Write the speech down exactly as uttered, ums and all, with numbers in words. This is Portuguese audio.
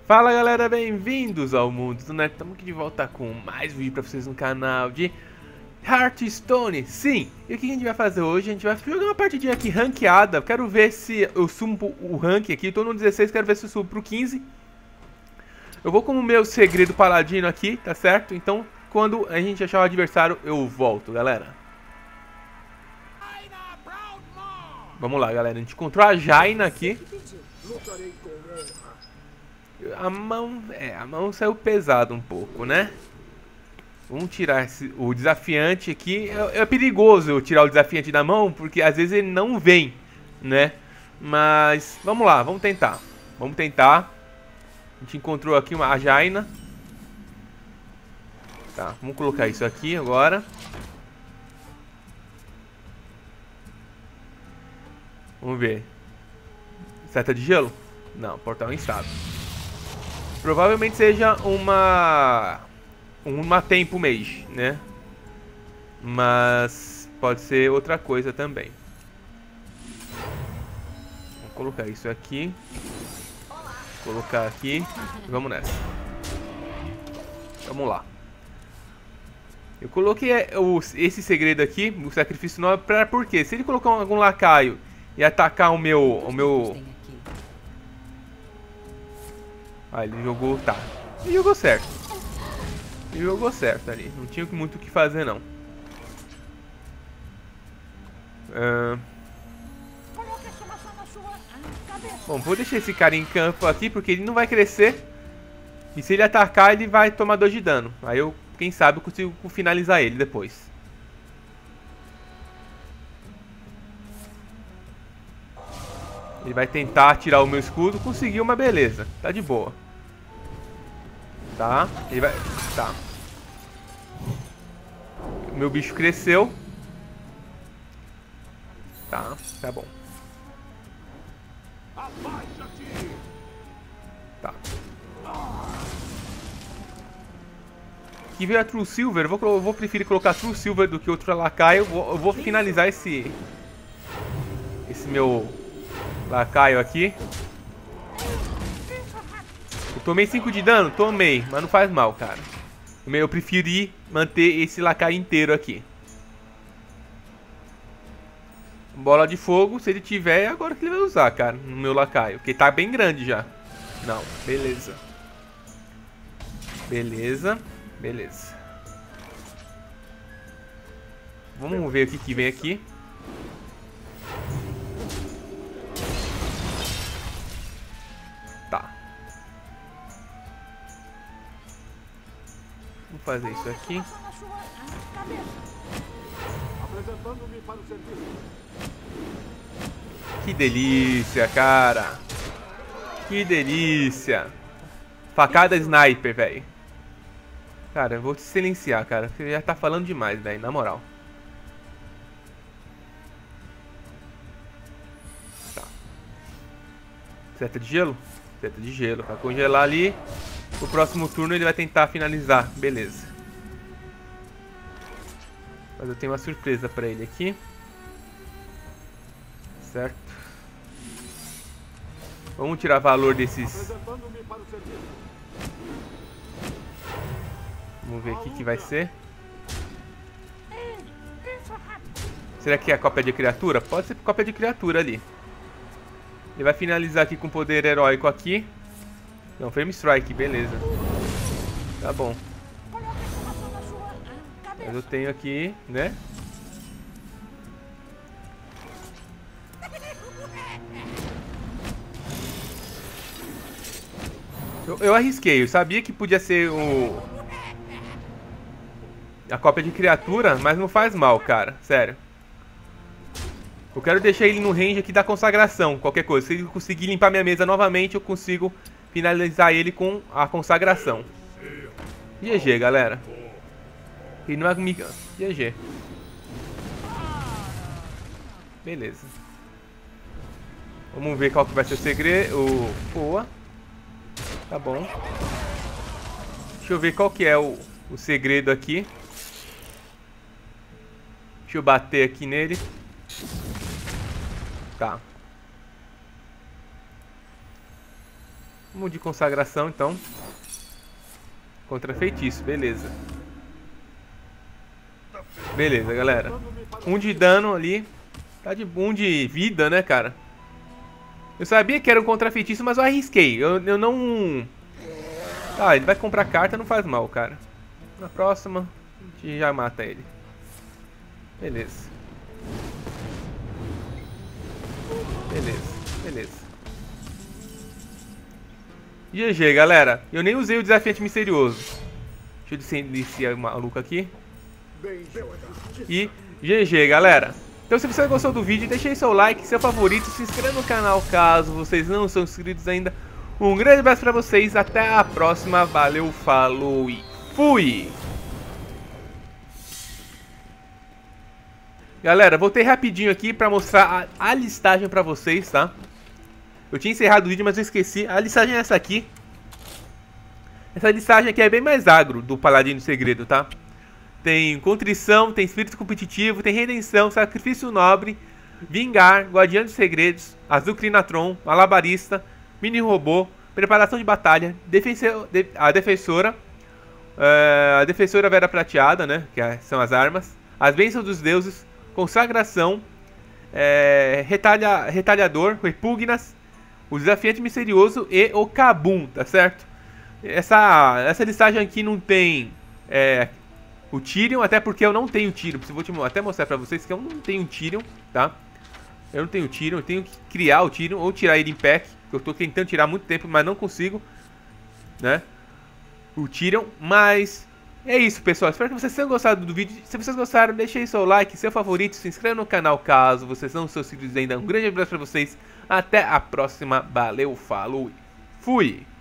Fala galera, bem-vindos ao Mundo do Nerd. Estamos aqui de volta com mais vídeo pra vocês no canal de Hearthstone. Sim, e o que a gente vai fazer hoje? A gente vai jogar uma partidinha aqui ranqueada. Quero ver se eu subo o rank aqui. Estou no dezesseis, quero ver se eu subo pro quinze. Eu vou com o meu segredo paladino aqui, tá certo? Então, quando a gente achar o adversário, eu volto, galera. Vamos lá, galera. A gente encontrou a Jaina aqui. A mão, é, a mão saiu pesada um pouco, né? Vamos tirar esse, o desafiante aqui. É, é perigoso eu tirar o desafiante da mão, porque às vezes ele não vem, né? Mas vamos lá, vamos tentar. Vamos tentar. A gente encontrou aqui uma a Jaina. Tá, vamos colocar isso aqui agora. Vamos ver. Seta de gelo? Não, portal instável. Provavelmente seja uma uma tempo mage, né? Mas pode ser outra coisa também. Vou colocar isso aqui. Colocar aqui. Vamos nessa. Vamos lá. Eu coloquei o, esse segredo aqui, o sacrifício nobre, pra por quê? Se ele colocar algum lacaio e atacar o meu o meu Ah, ele jogou, tá. Ele jogou certo. Ele jogou certo ali. Não tinha muito o que fazer, não. Uh... Bom, vou deixar esse cara em campo aqui, porque ele não vai crescer. E se ele atacar, ele vai tomar dois de dano. Aí eu, quem sabe, eu consigo finalizar ele depois. Ele vai tentar tirar o meu escudo. Conseguiu, uma beleza. Tá de boa. Tá, ele vai... Tá. O meu bicho cresceu. Tá, tá bom. Tá. Aqui veio a True Silver. Eu vou, eu vou preferir colocar True Silver do que outro lacaio. Eu vou, eu vou finalizar esse... Esse meu lacaio aqui. Eu tomei cinco de dano? Tomei, mas não faz mal, cara. Eu preferi manter esse lacaio inteiro aqui. Bola de fogo, se ele tiver, é agora que ele vai usar, cara, no meu lacaio. Porque tá bem grande já. Não, beleza. Beleza, beleza. Vamos ver o que, que vem aqui. Tá. Vamos fazer isso aqui. Que delícia, cara. Que delícia. Facada sniper, velho. Cara, eu vou te silenciar, cara. Você já tá falando demais, velho, na moral. Tá. Seta de gelo? Seta de gelo. Pra congelar ali. O próximo turno ele vai tentar finalizar. Beleza. Mas eu tenho uma surpresa pra ele aqui. Certo. Vamos tirar valor desses. Vamos ver o que, que vai ser. Será que é a cópia de criatura? Pode ser cópia de criatura ali. Ele vai finalizar aqui com poder heróico aqui. Não, Frame Strike, beleza. Tá bom. Mas eu tenho aqui, né? Eu, eu arrisquei, eu sabia que podia ser o... a cópia de criatura, mas não faz mal, cara. Sério. Eu quero deixar ele no range aqui da consagração, qualquer coisa. Se ele conseguir limpar minha mesa novamente, eu consigo finalizar ele com a consagração. G G, galera. Ele não é comigo. G G. Beleza. Vamos ver qual que vai ser o segredo. O... Boa. Tá bom. Deixa eu ver qual que é o, o segredo aqui. Deixa eu bater aqui nele. Tá. Vamos de consagração, então. Contra feitiço, beleza. Beleza, galera. Um de dano ali. Tá de um de vida, né, cara? Eu sabia que era um contra feitiço, mas eu arrisquei. Eu, eu não... Ah, ele vai comprar carta, não faz mal, cara. Na próxima, a gente já mata ele. Beleza. Beleza, beleza. G G, galera. Eu nem usei o desafiante misterioso. Deixa eu iniciar o maluco aqui. E G G, galera. Então se você gostou do vídeo, deixe aí seu like, seu favorito, se inscreva no canal caso vocês não são inscritos ainda. Um grande abraço pra vocês, até a próxima, valeu, falou e fui! Galera, voltei rapidinho aqui pra mostrar a, a listagem pra vocês, tá? Eu tinha encerrado o vídeo, mas eu esqueci. A listagem é essa aqui. Essa listagem aqui é bem mais agro do Paladino Segredo, tá? Tem contrição, tem espírito competitivo, tem redenção, sacrifício nobre, vingar, guardião de segredos, azul crinatron, malabarista, mini robô, preparação de batalha, defensor, de, a defensora, uh, a defensora vera prateada, né, que é, são as armas, as bênçãos dos deuses, consagração, é, retalha, retalhador, repugnas, o desafiante misterioso e o Kabum, tá certo? Essa, essa listagem aqui não tem... É, o Tyrion, até porque eu não tenho Tyrion. Vou te até mostrar pra vocês que eu não tenho Tyrion, tá? Eu não tenho Tyrion, eu tenho que criar o Tyrion ou tirar ele em pack. Que eu tô tentando tirar há muito tempo, mas não consigo, né? O Tyrion, mas é isso, pessoal. Espero que vocês tenham gostado do vídeo. Se vocês gostaram, deixe aí seu like, seu favorito, se inscreva no canal caso vocês não são inscritos ainda. Um grande abraço pra vocês. Até a próxima. Valeu, falou e fui!